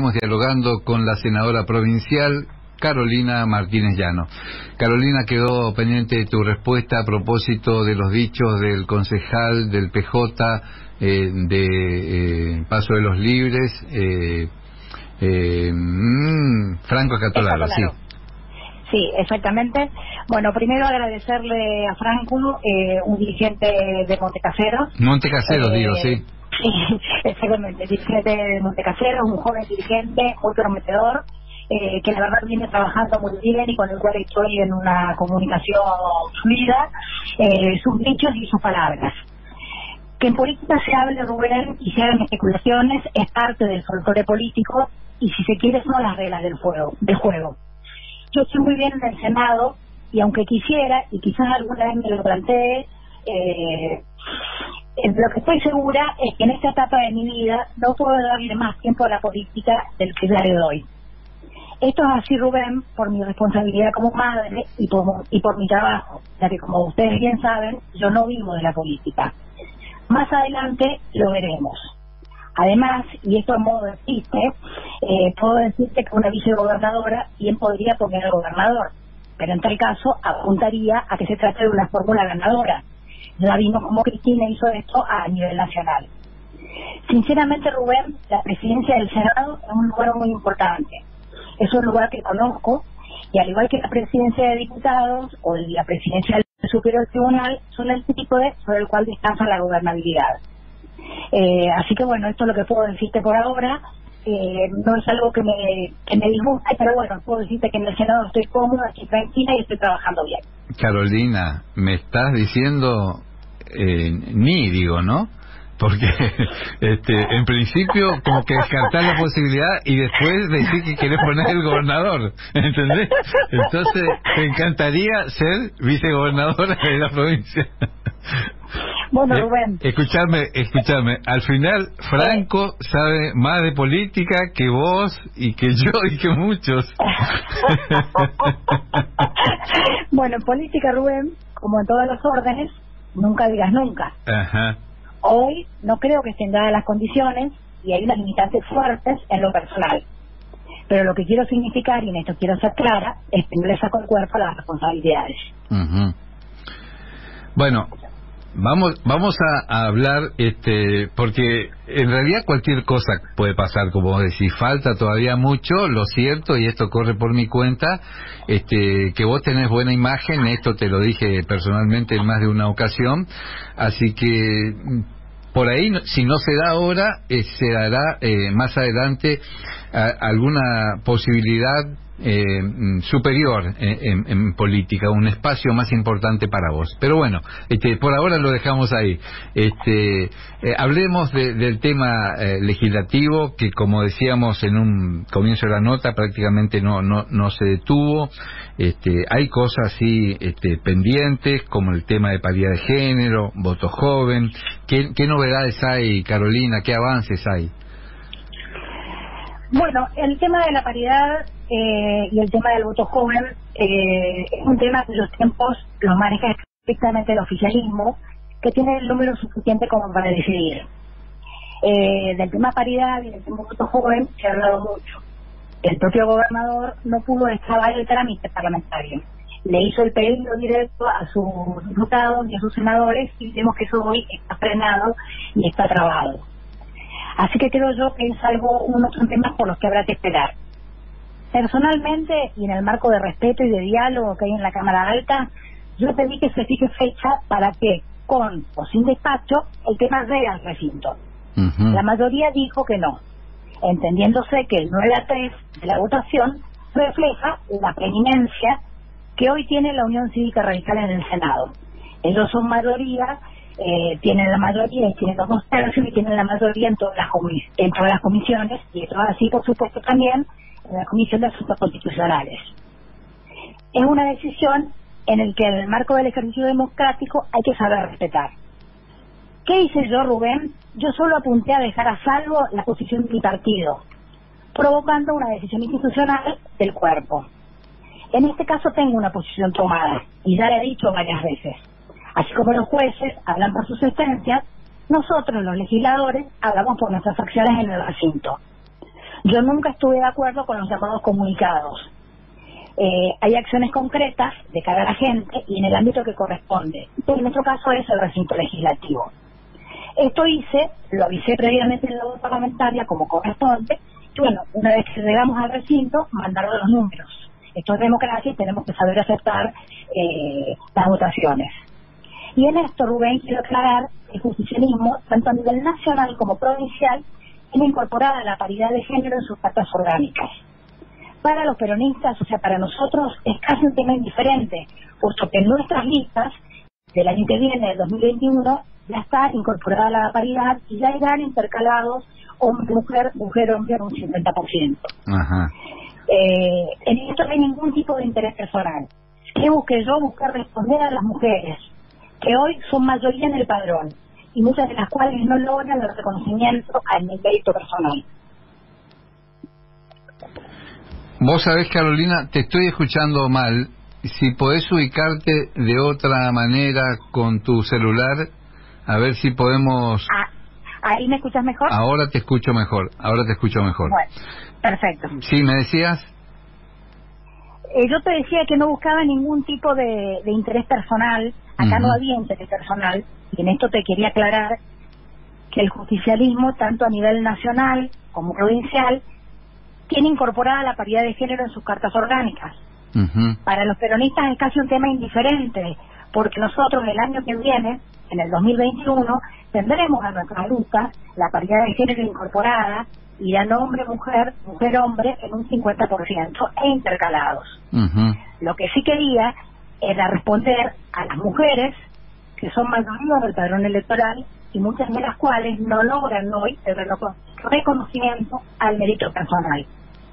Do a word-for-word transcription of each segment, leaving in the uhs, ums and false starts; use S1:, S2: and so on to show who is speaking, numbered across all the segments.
S1: seguimos dialogando con la senadora provincial Carolina Martínez Llano. Carolina, quedó pendiente de tu respuesta a propósito de los dichos del concejal del P J eh, de eh, Paso de los Libres, eh, eh, mmm, Franco Escatolaro, sí.
S2: Sí, exactamente. Bueno, primero agradecerle a Franco, eh, un dirigente de Montecaseros.
S1: Montecaseros, eh, digo, sí.
S2: Sí, exactamente, dirigente de Montecaseros, un joven dirigente, muy prometedor, eh, que la verdad viene trabajando muy bien y con el cual estoy en una comunicación fluida, eh, sus dichos y sus palabras. Que en política se hable, Rubén, y se hagan especulaciones es parte del folclore político y, si se quiere, son las reglas del juego. Del juego. Yo estoy muy bien en el Senado y aunque quisiera, y quizás alguna vez me lo plantee, eh, lo que estoy segura es que en esta etapa de mi vida no puedo darle más tiempo a la política del que ya le doy. Esto es así, Rubén, por mi responsabilidad como madre y por, y por mi trabajo, ya que, como ustedes bien saben, yo no vivo de la política. Más adelante lo veremos. Además, y esto a modo de chiste, eh, puedo decirte que una vicegobernadora bien podría poner al gobernador, pero en tal caso apuntaría a que se trate de una fórmula ganadora. Ya vimos cómo Cristina hizo esto a nivel nacional. Sinceramente, Rubén, la presidencia del Senado es un lugar muy importante. Es un lugar que conozco, y al igual que la presidencia de diputados o la presidencia del Superior Tribunal, son el tipo de sobre el cual descansa la gobernabilidad. Eh, así que bueno, esto es lo que puedo decirte por ahora. Eh, no es algo que me, que me disgusta, pero bueno, puedo decirte que en el Senado estoy cómoda, estoy tranquila y estoy trabajando bien.
S1: Carolina, me estás diciendo eh, ni digo, ¿no? Porque este, en principio como que descartar la posibilidad y después decir que querés poner el gobernador, ¿entendés? Entonces te encantaría ser vicegobernadora de la provincia.
S2: Bueno, Rubén.
S1: Eh, escuchadme, escuchadme. Al final, Franco sabe más de política que vos y que yo y que muchos.
S2: Bueno, en política, Rubén, como en todos los órdenes, nunca digas nunca.
S1: Ajá.
S2: Hoy no creo que estén dadas las condiciones y hay unas limitantes fuertes en lo personal. Pero lo que quiero significar, y en esto quiero ser clara, es que no le saco el cuerpo a las responsabilidades.
S1: Uh-huh. Bueno, vamos vamos a, a hablar, este porque en realidad cualquier cosa puede pasar, como vos decís. Falta todavía mucho, lo cierto, y esto corre por mi cuenta, este que vos tenés buena imagen, esto te lo dije personalmente en más de una ocasión, así que por ahí, si no se da ahora, eh, se dará eh, más adelante a, alguna posibilidad eh, superior en, en, en política, un espacio más importante para vos. Pero bueno, este, por ahora lo dejamos ahí. Este, eh, hablemos de, del tema eh, legislativo, que como decíamos en un comienzo de la nota, prácticamente no no no se detuvo. Este, hay cosas así este, pendientes, como el tema de paridad de género, voto joven. ¿Qué, qué novedades hay, Carolina? ¿Qué avances hay?
S2: Bueno, el tema de la paridad eh, y el tema del voto joven eh, es un tema que los tiempos los maneja estrictamente el oficialismo, que tiene el número suficiente como para decidir. Eh, del tema paridad y del tema voto joven se ha hablado mucho. El propio gobernador no pudo extrabar el trámite parlamentario. Le hizo el pedido directo a sus diputados y a sus senadores y vemos que eso hoy está frenado y está trabado. Así que creo yo que es algo, uno de los temas por los que habrá que esperar. Personalmente, y en el marco de respeto y de diálogo que hay en la Cámara Alta, yo pedí que se fije fecha para que, con o sin despacho, el tema llegue al recinto. Uh-huh. La mayoría dijo que no, entendiéndose que el nueve a tres de la votación refleja la preeminencia que hoy tiene la Unión Cívica Radical en el Senado. Ellos son mayoría, eh, tienen la mayoría y tienen los dos tercios y tienen la mayoría en todas las, comis en todas las comisiones, y esto es así, por supuesto, también en la Comisión de Asuntos Constitucionales. Es una decisión en la que en el marco del ejercicio democrático hay que saber respetar. ¿Qué hice yo, Rubén? Yo solo apunté a dejar a salvo la posición de mi partido, provocando una decisión institucional del cuerpo. En este caso tengo una posición tomada, y ya la he dicho varias veces. Así como los jueces hablan por sus sentencias, nosotros, los legisladores, hablamos por nuestras acciones en el recinto. Yo nunca estuve de acuerdo con los llamados comunicados. Eh, hay acciones concretas de cara a la gente y en el ámbito que corresponde. En nuestro caso es el recinto legislativo. Esto hice, lo avisé previamente en la voz parlamentaria como corresponde, y bueno, una vez que llegamos al recinto, mandaron los números. Esto es democracia y tenemos que saber aceptar eh, las votaciones. Y en esto, Rubén, quiero aclarar que el justicialismo, tanto a nivel nacional como provincial, tiene incorporada la paridad de género en sus cartas orgánicas. Para los peronistas, o sea, para nosotros, es casi un tema indiferente, puesto que en nuestras listas del año que viene, del dos mil veintiuno, ya está incorporada la paridad y ya irán intercalados hombre-mujer, mujer-hombre en un cincuenta por ciento.
S1: Ajá.
S2: Eh, en esto no hay ningún tipo de interés personal. ¿Qué busqué yo? Buscar responder a las mujeres, que hoy son mayoría en el padrón, y muchas de las cuales no logran el reconocimiento al mérito personal.
S1: Vos sabés, Carolina, te estoy escuchando mal. Si podés ubicarte de otra manera con tu celular, a ver si podemos...
S2: Ah, ¿ahí me escuchas mejor?
S1: Ahora te escucho mejor, ahora te escucho mejor.
S2: Bueno, perfecto.
S1: Sí, ¿me decías?
S2: Eh, yo te decía que no buscaba ningún tipo de, de interés personal. Acá uh-huh. no había interés personal. Y en esto te quería aclarar que el justicialismo, tanto a nivel nacional como provincial, tiene incorporada la paridad de género en sus cartas orgánicas. Uh-huh. Para los peronistas es casi un tema indiferente, porque nosotros el año que viene, en el dos mil veintiuno, tendremos a nuestra lista la paridad de género incorporada, irán hombre-mujer, mujer-hombre en un cincuenta por ciento e intercalados. Uh-huh. Lo que sí quería era responder a las mujeres que son mayoría del padrón electoral y muchas de las cuales no logran hoy el reconocimiento al mérito personal.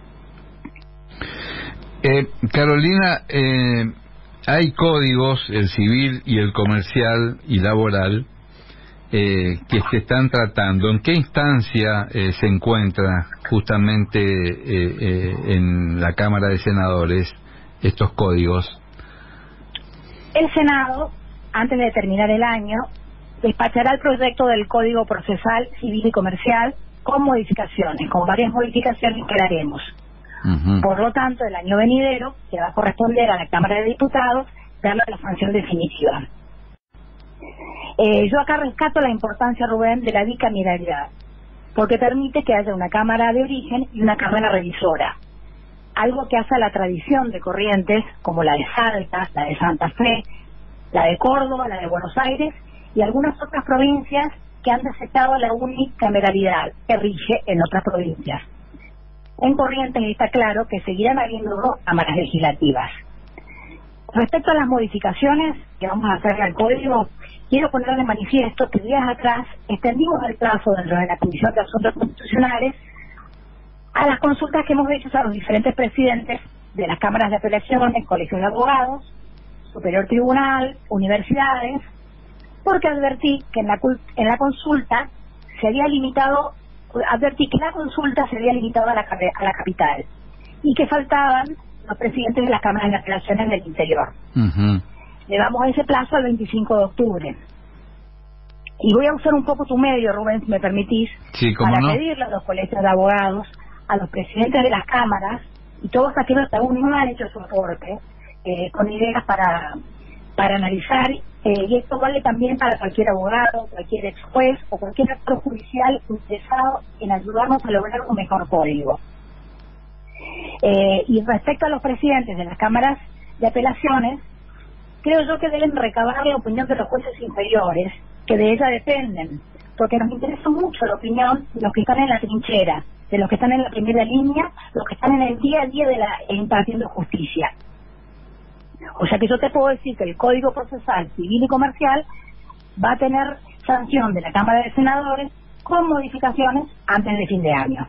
S1: Eh, Carolina, eh, hay códigos, el civil y el comercial y laboral, eh, que se están tratando. ¿En qué instancia eh, se encuentra justamente eh, eh, en la Cámara de Senadores estos códigos?
S2: El Senado, antes de terminar el año, despachará el proyecto del Código Procesal Civil y Comercial con modificaciones, con varias modificaciones que haremos. Uh-huh. Por lo tanto, el año venidero, que va a corresponder a la Cámara de Diputados, darle la sanción definitiva. Eh, yo acá rescato la importancia, Rubén, de la bicameralidad, porque permite que haya una Cámara de origen y una Cámara revisora, algo que hace a la tradición de Corrientes, como la de Salta, la de Santa Fe, la de Córdoba, la de Buenos Aires y algunas otras provincias que han aceptado la unicameralidad que rige en otras provincias. En Corrientes está claro que seguirán habiendo dos cámaras legislativas. Respecto a las modificaciones que vamos a hacer al código, quiero poner de manifiesto que días atrás extendimos el plazo dentro de la Comisión de Asuntos Constitucionales a las consultas que hemos hecho a los diferentes presidentes de las cámaras de apelaciones, colegios de abogados, Superior Tribunal, universidades, porque advertí que en la, en la consulta se había limitado, advertí que la consulta se había limitado a la, a la capital y que faltaban los presidentes de las cámaras de apelaciones del interior. Uh-huh. Le damos ese plazo al veinticinco de octubre. Y voy a usar un poco tu medio, Rubén, si me permitís,
S1: sí, ¿cómo
S2: para
S1: no?
S2: pedirle a los colegios de abogados, a los presidentes de las cámaras y todos aquellos que aún no han hecho su aporte, eh, con ideas para para analizar, eh, y esto vale también para cualquier abogado, cualquier ex juez o cualquier actor judicial interesado en ayudarnos a lograr un mejor código. Eh, y respecto a los presidentes de las cámaras de apelaciones, creo yo que deben recabar la opinión de los jueces inferiores, que de ella dependen, porque nos interesa mucho la opinión de los que están en la trinchera, de los que están en la primera línea, los que están en el día a día de la impartiendo justicia. O sea que yo te puedo decir que el Código Procesal Civil y Comercial va a tener sanción de la Cámara de Senadores con modificaciones antes de fin de año.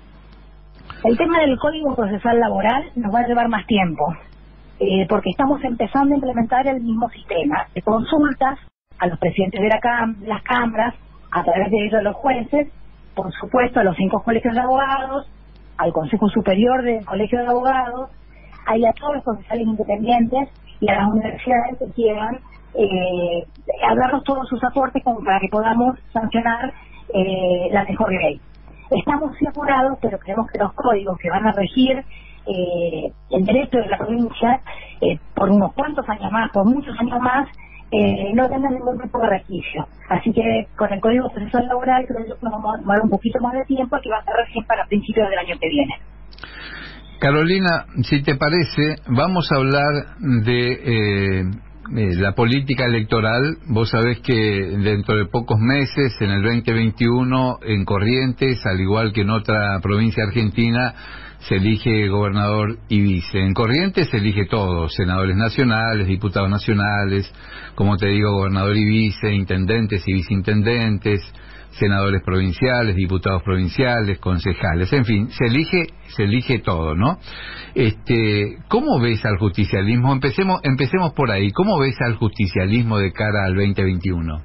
S2: El tema del Código Procesal Laboral nos va a llevar más tiempo, eh, porque estamos empezando a implementar el mismo sistema de consultas a los presidentes de la cam las cámaras, a través de ellos los jueces, por supuesto a los cinco colegios de abogados, al Consejo Superior del Colegio de Abogados, ahí a todos los profesionales independientes y a las universidades que quieran eh, darnos todos sus aportes como para que podamos sancionar eh, la mejor ley. Estamos sí apurados, pero creemos que los códigos que van a regir eh, el derecho de la provincia eh, por unos cuantos años más, por muchos años más, eh, no tendrán ningún tipo de resquicio. Así que con el Código Procesal Laboral creo que nos vamos a tomar un poquito más de tiempo, que va a ser recién para principios del año que viene.
S1: Carolina, si te parece, vamos a hablar de eh, eh, la política electoral. Vos sabés que dentro de pocos meses, en el veinte veintiuno, en Corrientes, al igual que en otra provincia argentina, se elige gobernador y vice. En Corrientes se elige todo, senadores nacionales, diputados nacionales, como te digo, gobernador y vice, intendentes y viceintendentes, senadores provinciales, diputados provinciales, concejales, en fin, se elige, se elige todo, ¿no? Este, ¿cómo ves al justicialismo? Empecemos, empecemos por ahí. ¿Cómo ves al justicialismo de cara al veinte veintiuno?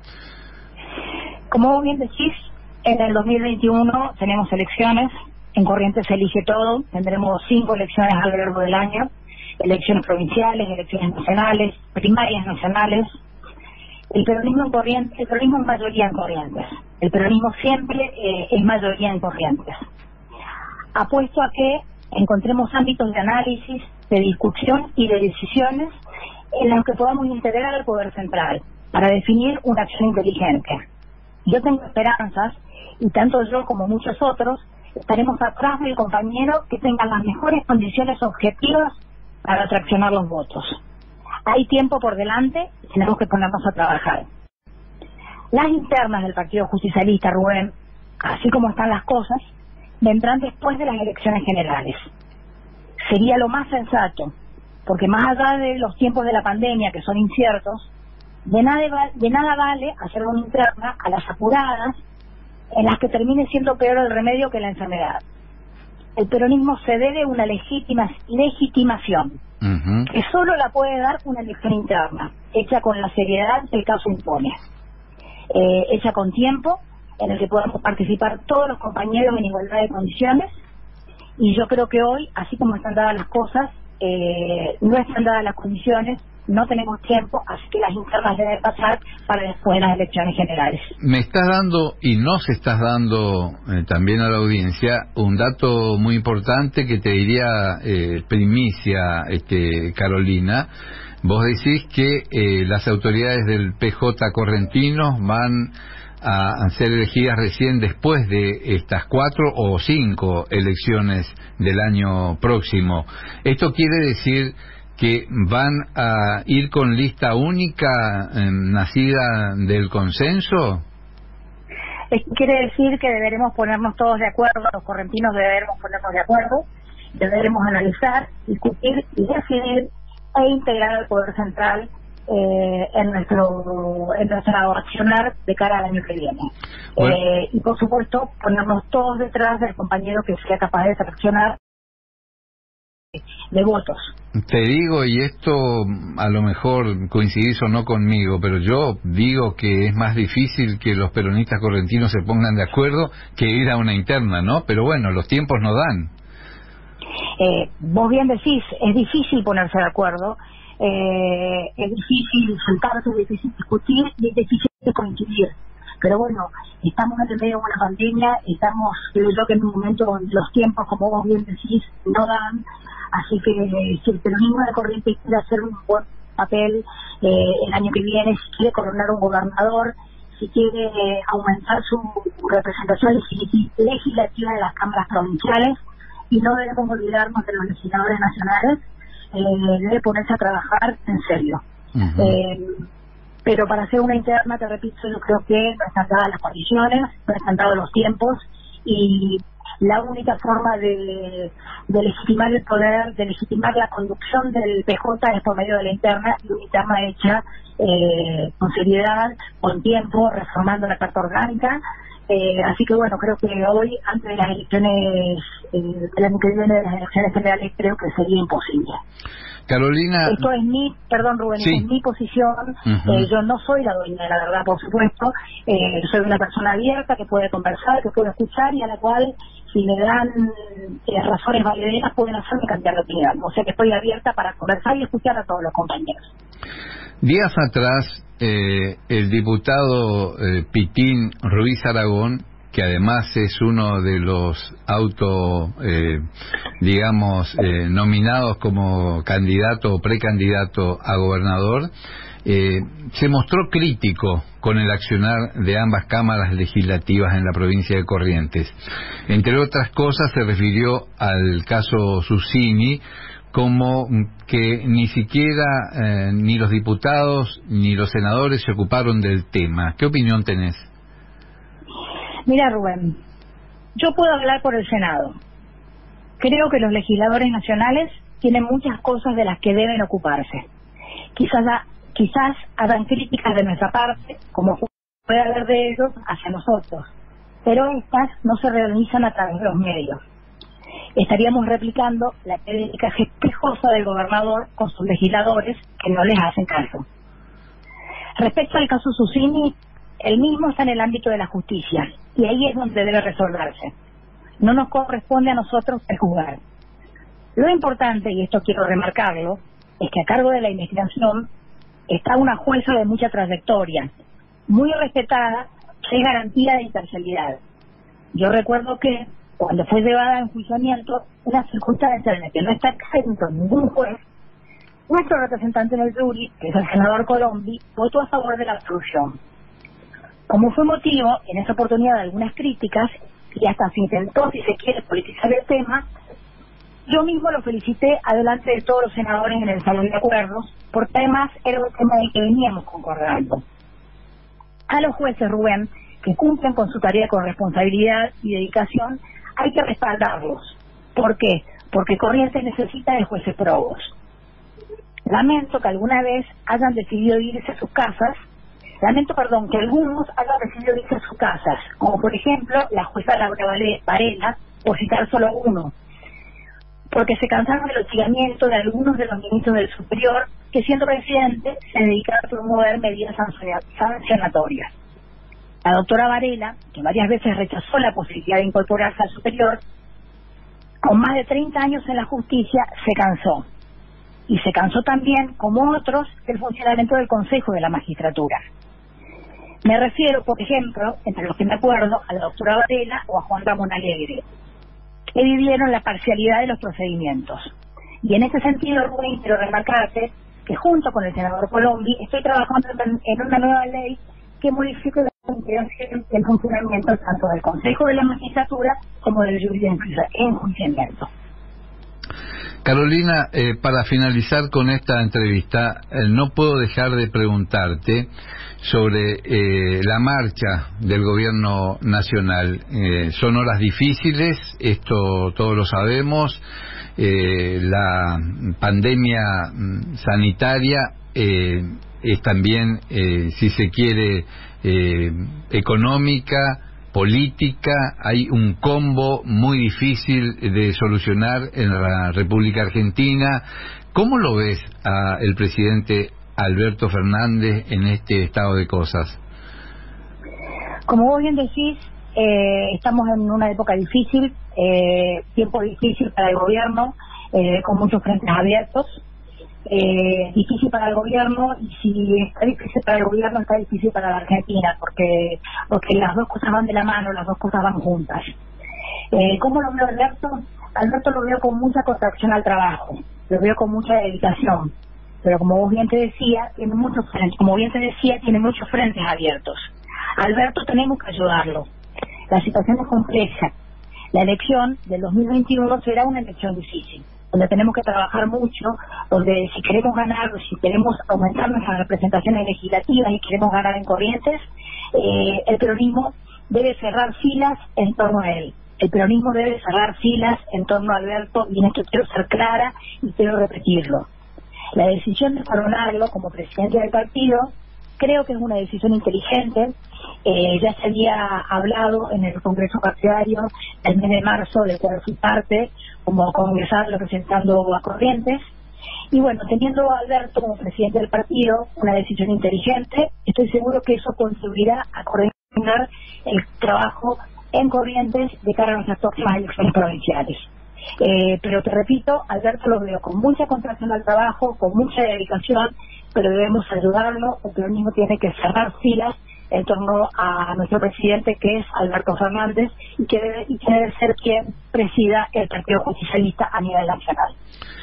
S2: Como vos bien decís, en el dos mil veintiuno tenemos elecciones. En Corrientes se elige todo. Tendremos cinco elecciones a lo largo del año: elecciones provinciales, elecciones nacionales, primarias nacionales. El peronismo en Corrientes, el peronismo es mayoría en Corrientes. El peronismo siempre eh, es mayoría en Corrientes. Apuesto a que encontremos ámbitos de análisis, de discusión y de decisiones en los que podamos integrar al Poder Central para definir una acción inteligente. Yo tengo esperanzas, y tanto yo como muchos otros estaremos atrás del compañero que tenga las mejores condiciones objetivas para traccionar los votos. Hay tiempo por delante y tenemos que ponernos a trabajar. Las internas del Partido Justicialista, Rubén, así como están las cosas, vendrán después de las elecciones generales. Sería lo más sensato, porque más allá de los tiempos de la pandemia, que son inciertos, de nada, de nada vale hacer una interna a las apuradas, en las que termine siendo peor el remedio que la enfermedad. El peronismo se debe una legítima, legitimación, uh-huh. que solo la puede dar una elección interna, hecha con la seriedad que el caso impone, eh, hecha con tiempo, en el que podamos participar todos los compañeros en igualdad de condiciones. Y yo creo que hoy, así como están dadas las cosas, eh, no están dadas las condiciones, no tenemos tiempo, así que las internas deben pasar para después de las elecciones generales.
S1: Me estás dando, y nos estás dando eh, también a la audiencia, un dato muy importante que te diría eh, primicia, este, Carolina. Vos decís que eh, las autoridades del P J correntino van a ser elegidas recién después de estas cuatro o cinco elecciones del año próximo. ¿Esto quiere decir que van a ir con lista única eh, nacida del consenso?
S2: Esto quiere decir que deberemos ponernos todos de acuerdo, los correntinos deberemos ponernos de acuerdo, deberemos analizar, discutir y decidir e integrar al Poder Central eh, en nuestro en nuestro accionar de cara al año que viene. Bueno. Eh, y por supuesto ponernos todos detrás del compañero que sea capaz de seleccionar de votos.
S1: Te digo, y esto a lo mejor coincidís o no conmigo, pero yo digo que es más difícil que los peronistas correntinos se pongan de acuerdo que ir a una interna, ¿no? Pero bueno, los tiempos no dan.
S2: Eh, vos bien decís, es difícil ponerse de acuerdo, eh, es difícil sentarse, es difícil discutir y es difícil coincidir. Pero bueno, estamos en el medio de una pandemia, estamos, creo yo que en un momento los tiempos, como vos bien decís, no dan. Así que eh, si el peronismo de Corrientes quiere hacer un buen papel eh, el año que viene, si quiere coronar un gobernador, si quiere eh, aumentar su representación legislativa de las cámaras provinciales, y no debemos olvidarnos de los legisladores nacionales, eh, debe ponerse a trabajar en serio. Uh-huh. Eh, pero para hacer una interna, te repito, yo creo que no están dadas las condiciones, no están dados los tiempos, y la única forma de, de legitimar el poder, de legitimar la conducción del P J es por medio de la interna, y una interna hecha eh, con seriedad, con tiempo, reformando la Carta Orgánica. Eh, así que bueno, creo que hoy, antes de las elecciones, eh, del año que viene, de las elecciones generales, creo que sería imposible.
S1: Carolina...
S2: Esto es mi, perdón Rubén,
S1: sí.
S2: es mi posición, uh-huh. eh, yo no soy la dueña de la verdad, por supuesto, eh, soy una persona abierta que puede conversar, que puede escuchar y a la cual, si me dan eh, razones valideras, pueden hacerme cambiar de opinión. O sea que estoy abierta para conversar y escuchar a todos los compañeros.
S1: Días atrás, eh, el diputado eh, Pitín Ruiz Aragón que además es uno de los auto, eh, digamos, eh, nominados como candidato o precandidato a gobernador, eh, se mostró crítico con el accionar de ambas cámaras legislativas en la provincia de Corrientes. Entre otras cosas, se refirió al caso Susini, como que ni siquiera eh, ni los diputados ni los senadores se ocuparon del tema. ¿Qué opinión tenés?
S2: Mira, Rubén, yo puedo hablar por el Senado. Creo que los legisladores nacionales tienen muchas cosas de las que deben ocuparse. Quizás, quizás hagan críticas de nuestra parte, como puede haber de ellos hacia nosotros, pero estas no se realizan a través de los medios. Estaríamos replicando la crítica espejosa del gobernador con sus legisladores que no les hacen caso. Respecto al caso Susini, el mismo está en el ámbito de la justicia y ahí es donde debe resolverse. No nos corresponde a nosotros prejuzgar. Lo importante, y esto quiero remarcarlo, es que a cargo de la investigación está una jueza de mucha trayectoria, muy respetada, que es garantía de imparcialidad. Yo recuerdo que cuando fue llevada a enjuiciamiento, una circunstancia en la que no está exento ningún juez, nuestro representante en el jury, que es el senador Colombi, votó a favor de la absolución. Como fue motivo, en esa oportunidad, de algunas críticas, y hasta se intentó, si se quiere, politizar el tema, yo mismo lo felicité adelante de todos los senadores en el Salón de Acuerdos, porque además era un tema del que veníamos concordando. A los jueces, Rubén, que cumplen con su tarea con responsabilidad y dedicación, hay que respaldarlos. ¿Por qué? Porque Corrientes necesita de jueces probos. Lamento que alguna vez hayan decidido irse a sus casas, lamento, perdón, que algunos hayan decidido irse a sus casas, como por ejemplo la jueza Laura Varela, por citar solo uno, porque se cansaron del hostigamiento de algunos de los ministros del Superior, que siendo presidente se dedicaron a promover medidas sancionatorias. La doctora Varela, que varias veces rechazó la posibilidad de incorporarse al Superior, con más de treinta años en la justicia, se cansó. Y se cansó también, como otros, del funcionamiento del Consejo de la Magistratura. Me refiero, por ejemplo, entre los que me acuerdo, a la doctora Varela o a Juan Ramón Alegre, que vivieron la parcialidad de los procedimientos. Y en ese sentido, Rubén, quiero remarcarte que junto con el senador Colombi estoy trabajando en una nueva ley que modifique la el funcionamiento tanto del Consejo de la Magistratura como del jury de enjuiciamiento.
S1: Carolina, eh, para finalizar con esta entrevista, eh, no puedo dejar de preguntarte sobre eh, la marcha del gobierno nacional. Eh, son horas difíciles, esto todos lo sabemos, eh, la pandemia sanitaria eh, es también, eh, si se quiere, eh, económica, política, hay un combo muy difícil de solucionar en la República Argentina. ¿Cómo lo ves a el presidente Alberto Fernández en este estado de cosas?
S2: Como vos bien decís, eh, estamos en una época difícil, eh, tiempo difícil para el gobierno, eh, con muchos frentes abiertos. Eh, difícil para el gobierno, y si está difícil para el gobierno, está difícil para la Argentina, porque porque las dos cosas van de la mano, las dos cosas van juntas. Eh, ¿Cómo lo veo Alberto? Alberto lo veo con mucha contracción al trabajo, lo veo con mucha dedicación, pero como vos bien te decía, tiene muchos frentes, como bien te decía, tiene muchos frentes abiertos. Alberto, tenemos que ayudarlo. La situación es compleja. La elección del dos mil veintiuno será una elección difícil, donde tenemos que trabajar mucho, donde si queremos ganar, si queremos aumentar nuestras representaciones legislativas y queremos ganar en Corrientes, eh, el peronismo debe cerrar filas en torno a él. El peronismo debe cerrar filas en torno a Alberto, y en esto quiero ser clara y quiero repetirlo. La decisión de coronarlo como presidente del partido creo que es una decisión inteligente. Eh, ya se había hablado en el Congreso Partidario el mes de marzo, del cual fui parte como congresal representando a Corrientes, y bueno, teniendo a Alberto como presidente del partido, una decisión inteligente, estoy seguro que eso contribuirá a coordinar el trabajo en Corrientes de cara a nuestras próximas elecciones provinciales. Eh, pero te repito, Alberto lo veo con mucha concentración al trabajo, con mucha dedicación, pero debemos ayudarlo, el peronismo tiene que cerrar filas en torno a nuestro presidente, que es Alberto Fernández, y que debe, y que debe ser quien presida el Partido Justicialista a nivel nacional.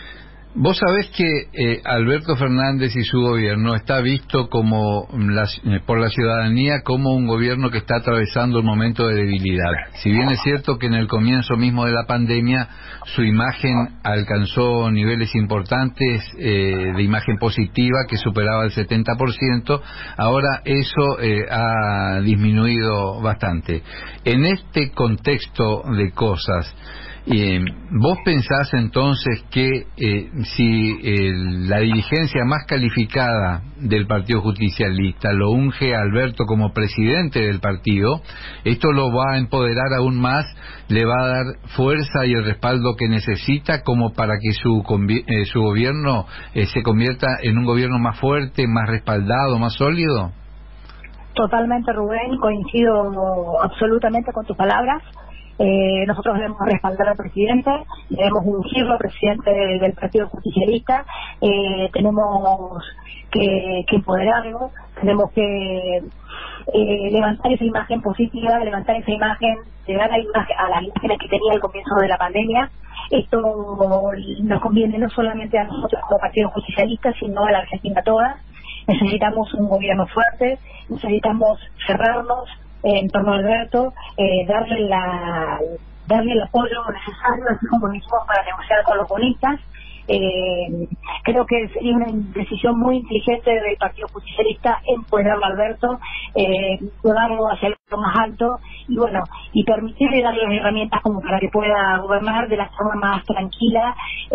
S1: Vos sabés que eh, Alberto Fernández y su gobierno está visto como la, eh, por la ciudadanía como un gobierno que está atravesando un momento de debilidad. Si bien es cierto que en el comienzo mismo de la pandemia su imagen alcanzó niveles importantes eh, de imagen positiva que superaba el setenta por ciento, ahora eso eh, ha disminuido bastante. En este contexto de cosas, Eh, ¿vos pensás entonces que eh, si eh, la dirigencia más calificada del Partido Justicialista lo unge a Alberto como presidente del partido, esto lo va a empoderar aún más, le va a dar fuerza y el respaldo que necesita como para que su, eh, su gobierno eh, se convierta en un gobierno más fuerte, más respaldado, más sólido?
S2: Totalmente, Rubén, coincido absolutamente con tus palabras. Eh, nosotros debemos respaldar al presidente, debemos ungirlo al presidente del, del Partido Justicialista, eh, tenemos que, que empoderarlo, tenemos que eh, levantar esa imagen positiva, levantar esa imagen, llegar a, imagen, a las imágenes que tenía al comienzo de la pandemia. Esto nos conviene no solamente a nosotros como Partido Justicialista, sino a la Argentina toda. Necesitamos un gobierno fuerte, necesitamos cerrarnos en torno a Alberto, eh, darle la darle el apoyo necesario, así como hicimos para negociar con los bonistas. Eh, creo que sería una decisión muy inteligente del Partido Justicialista empoderar a Alberto, eh, llevarlo hacia lo más alto y bueno, y permitirle darle las herramientas como para que pueda gobernar de la forma más tranquila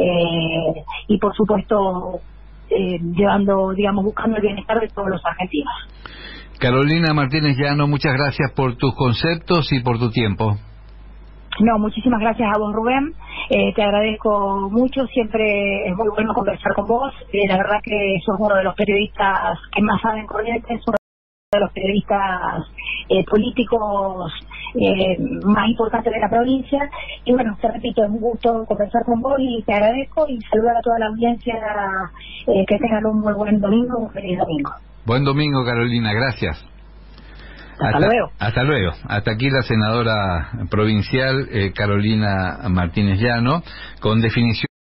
S2: eh, y por supuesto eh, llevando, digamos, buscando el bienestar de todos los argentinos.
S1: Carolina Martínez Llano, muchas gracias por tus conceptos y por tu tiempo.
S2: No, muchísimas gracias a vos, Rubén. Eh, te agradezco mucho. Siempre es muy bueno conversar con vos. Eh, la verdad que sos uno de los periodistas que más saben Corrientes, uno de los periodistas eh, políticos eh, más importantes de la provincia. Y bueno, te repito, es un gusto conversar con vos y te agradezco y saludar a toda la audiencia. Eh, que tengan un muy buen domingo, un feliz domingo.
S1: Buen domingo, Carolina, gracias.
S2: Hasta, hasta luego.
S1: Hasta luego. Hasta aquí la senadora provincial eh, Carolina Martínez Llano, con definición